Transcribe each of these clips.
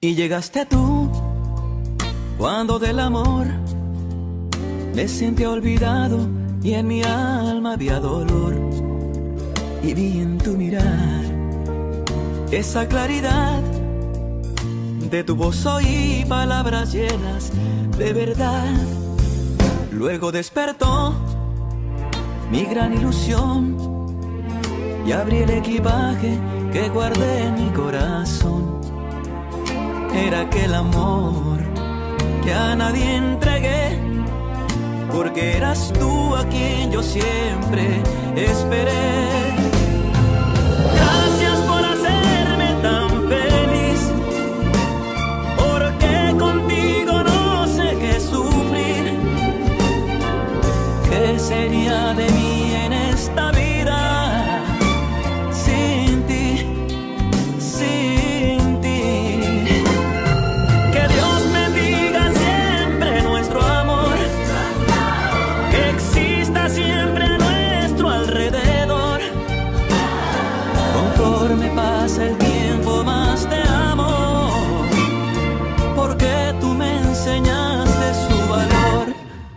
Y llegaste tú, cuando del amor me sentía olvidado y en mi alma había dolor. Y vi en tu mirar esa claridad, de tu voz oí palabras llenas de verdad. Luego despertó mi gran ilusión y abrí el equipaje que guardé en mi corazón. Era aquel amor que a nadie entregué, porque eras tú a quien yo siempre esperé. Gracias por hacerme tan feliz, porque contigo no sé qué sufrir. ¿Qué sería de mí en esta vida sin ti, sin ti? Que Dios bendiga siempre nuestro amor, que exista siempre a nuestro alrededor. Conforme pasa el tiempo más te amo, porque tú me enseñaste su valor.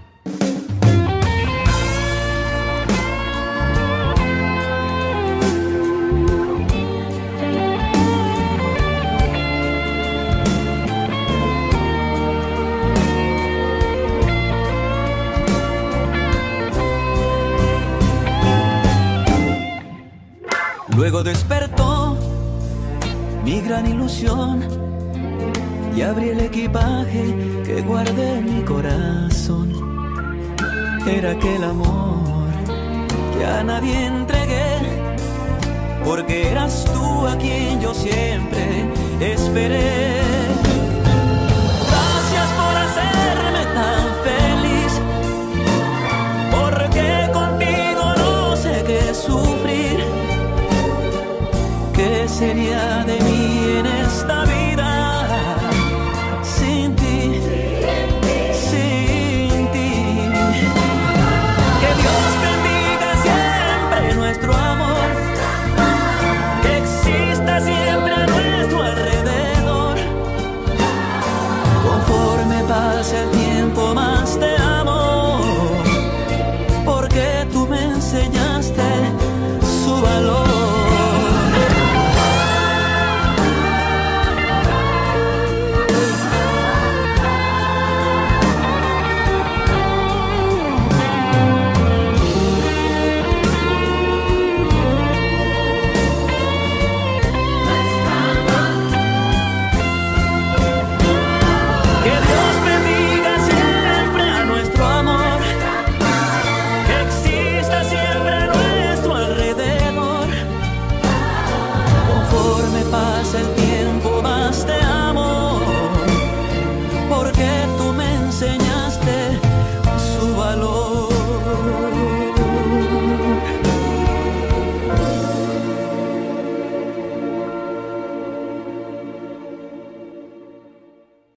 Luego despertó mi gran ilusión y abrí el equipaje que guardé en mi corazón. Era aquel amor que a nadie entregué, porque eras tú a quien yo siempre esperé. Gracias por hacerme tan feliz, porque contigo no sé qué sufrir. ¿Qué sería de mí